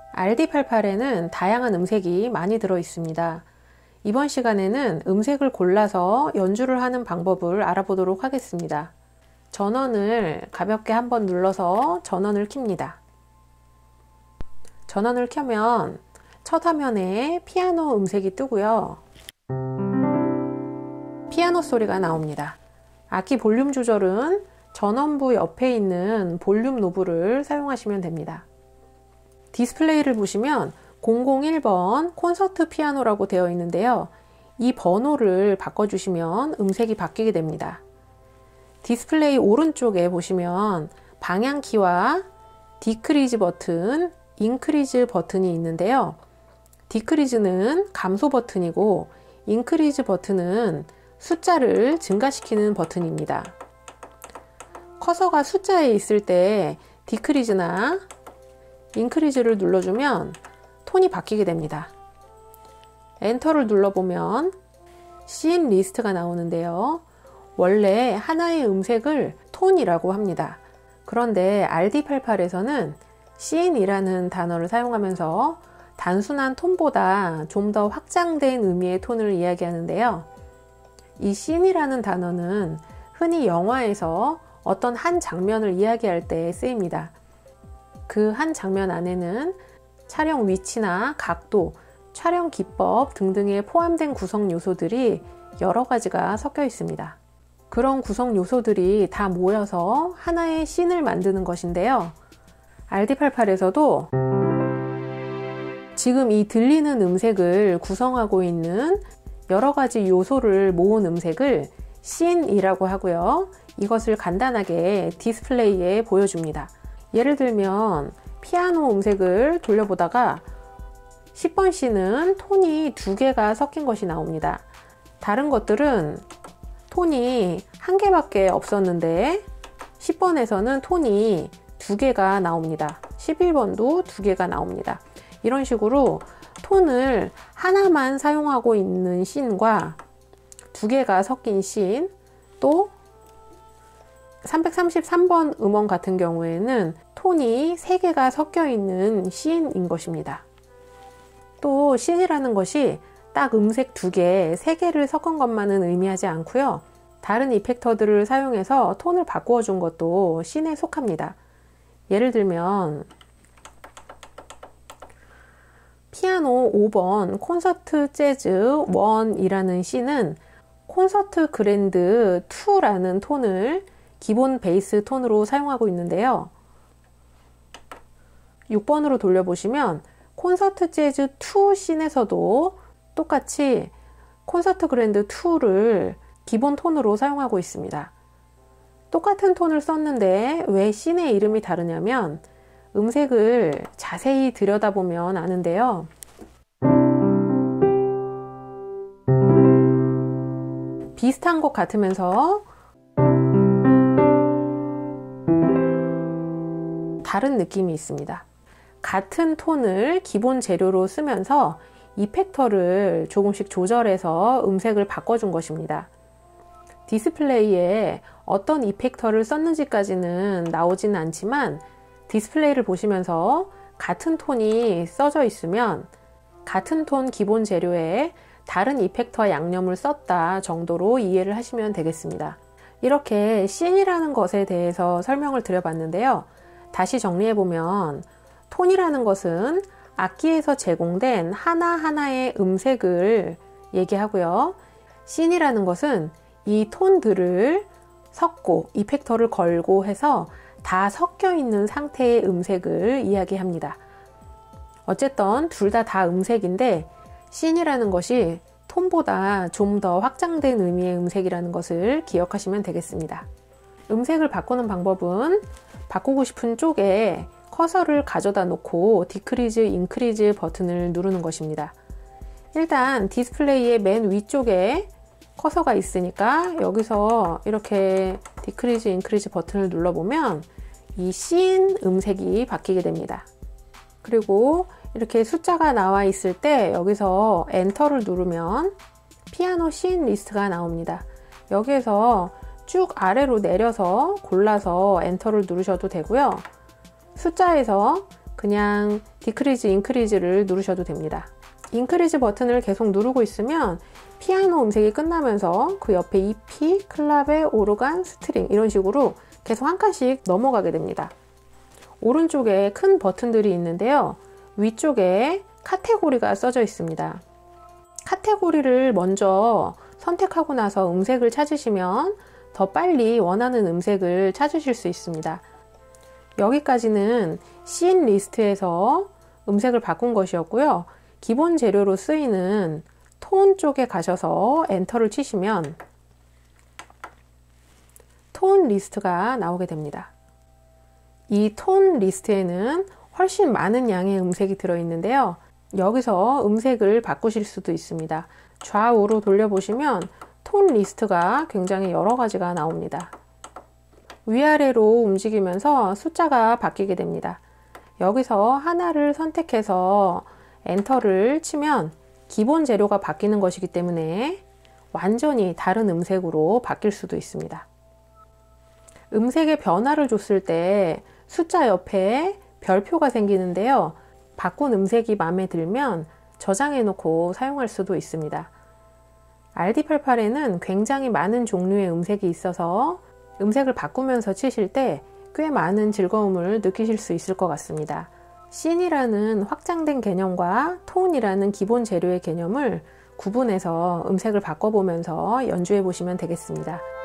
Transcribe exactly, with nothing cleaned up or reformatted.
알디팔팔에는 다양한 음색이 많이 들어 있습니다. 이번 시간에는 음색을 골라서 연주를 하는 방법을 알아보도록 하겠습니다. 전원을 가볍게 한번 눌러서 전원을 켭니다. 전원을 켜면 첫 화면에 피아노 음색이 뜨고요. 피아노 소리가 나옵니다. 악기 볼륨 조절은 전원부 옆에 있는 볼륨 노브를 사용하시면 됩니다. 디스플레이를 보시면 공공일 번 콘서트 피아노라고 되어 있는데요. 이 번호를 바꿔주시면 음색이 바뀌게 됩니다. 디스플레이 오른쪽에 보시면 방향키와 디크리즈 버튼, 인크리즈 버튼이 있는데요. 디크리즈는 감소 버튼이고 인크리즈 버튼은 숫자를 증가시키는 버튼입니다. 커서가 숫자에 있을 때 디크리즈나 인크리즈를 눌러주면 톤이 바뀌게 됩니다. 엔터를 눌러보면 씬 리스트가 나오는데요. 원래 하나의 음색을 톤이라고 합니다. 그런데 알디팔팔에서는 씬이라는 단어를 사용하면서 단순한 톤보다 좀 더 확장된 의미의 톤을 이야기하는데요. 이 씬이라는 단어는 흔히 영화에서 어떤 한 장면을 이야기할 때 쓰입니다. 그 한 장면 안에는 촬영 위치나 각도, 촬영 기법 등등에 포함된 구성 요소들이 여러 가지가 섞여 있습니다. 그런 구성 요소들이 다 모여서 하나의 씬을 만드는 것인데요. 알디팔팔에서도 지금 이 들리는 음색을 구성하고 있는 여러 가지 요소를 모은 음색을 씬이라고 하고요. 이것을 간단하게 디스플레이에 보여줍니다. 예를 들면 피아노 음색을 돌려보다가 십 번 씬은 톤이 두 개가 섞인 것이 나옵니다. 다른 것들은 톤이 한 개밖에 없었는데 십 번에서는 톤이 두 개가 나옵니다. 십일 번도 두 개가 나옵니다. 이런 식으로 톤을 하나만 사용하고 있는 씬과 두 개가 섞인 씬, 또 삼백삼십삼 번 음원 같은 경우에는 톤이 세 개가 섞여 있는 씬인 것입니다. 또 씬이라는 것이 딱 음색 두 개, 세 개를 섞은 것만은 의미하지 않고요. 다른 이펙터들을 사용해서 톤을 바꾸어 준 것도 씬에 속합니다. 예를 들면 피아노 오 번 콘서트 재즈 일이라는 씬은 콘서트 그랜드 이라는 톤을 기본 베이스 톤으로 사용하고 있는데요. 육 번으로 돌려보시면 콘서트 재즈 이 씬에서도 똑같이 콘서트 그랜드 이를 기본 톤으로 사용하고 있습니다. 똑같은 톤을 썼는데 왜 씬의 이름이 다르냐면 음색을 자세히 들여다보면 아는데요. 비슷한 것 같으면서 다른 느낌이 있습니다. 같은 톤을 기본 재료로 쓰면서 이펙터를 조금씩 조절해서 음색을 바꿔준 것입니다. 디스플레이에 어떤 이펙터를 썼는지까지는 나오지는 않지만 디스플레이를 보시면서 같은 톤이 써져 있으면 같은 톤 기본 재료에 다른 이펙터 양념을 썼다 정도로 이해를 하시면 되겠습니다. 이렇게 씬이라는 것에 대해서 설명을 드려봤는데요. 다시 정리해보면 톤이라는 것은 악기에서 제공된 하나하나의 음색을 얘기하고요. 씬이라는 것은 이 톤들을 섞고 이펙터를 걸고 해서 다 섞여 있는 상태의 음색을 이야기합니다. 어쨌든 둘 다 다 음색인데 씬이라는 것이 톤보다 좀 더 확장된 의미의 음색이라는 것을 기억하시면 되겠습니다. 음색을 바꾸는 방법은 바꾸고 싶은 쪽에 커서를 가져다 놓고 디크리즈, 인크리즈 버튼을 누르는 것입니다. 일단 디스플레이의 맨 위쪽에 커서가 있으니까 여기서 이렇게 디크리즈, 인크리즈 버튼을 눌러보면 이 씬 음색이 바뀌게 됩니다. 그리고 이렇게 숫자가 나와 있을 때 여기서 엔터를 누르면 피아노 씬 리스트가 나옵니다. 여기에서 쭉 아래로 내려서 골라서 엔터를 누르셔도 되고요. 숫자에서 그냥 디크리즈, 인크리즈를 누르셔도 됩니다. 인크리즈 버튼을 계속 누르고 있으면 피아노 음색이 끝나면서 그 옆에 이피, 클라베, 오르간, 스트링 이런 식으로 계속 한 칸씩 넘어가게 됩니다. 오른쪽에 큰 버튼들이 있는데요. 위쪽에 카테고리가 써져 있습니다. 카테고리를 먼저 선택하고 나서 음색을 찾으시면 더 빨리 원하는 음색을 찾으실 수 있습니다. 여기까지는 씬 리스트에서 음색을 바꾼 것이었고요. 기본 재료로 쓰이는 톤 쪽에 가셔서 엔터를 치시면 톤 리스트가 나오게 됩니다. 이 톤 리스트에는 훨씬 많은 양의 음색이 들어있는데요. 여기서 음색을 바꾸실 수도 있습니다. 좌우로 돌려보시면 톤 리스트가 굉장히 여러 가지가 나옵니다. 위아래로 움직이면서 숫자가 바뀌게 됩니다. 여기서 하나를 선택해서 엔터를 치면 기본 재료가 바뀌는 것이기 때문에 완전히 다른 음색으로 바뀔 수도 있습니다. 음색에 변화를 줬을 때 숫자 옆에 별표가 생기는데요. 바꾼 음색이 마음에 들면 저장해 놓고 사용할 수도 있습니다. 알디 팔십팔에는 굉장히 많은 종류의 음색이 있어서 음색을 바꾸면서 치실 때 꽤 많은 즐거움을 느끼실 수 있을 것 같습니다. 씬이라는 확장된 개념과 톤이라는 기본 재료의 개념을 구분해서 음색을 바꿔보면서 연주해 보시면 되겠습니다.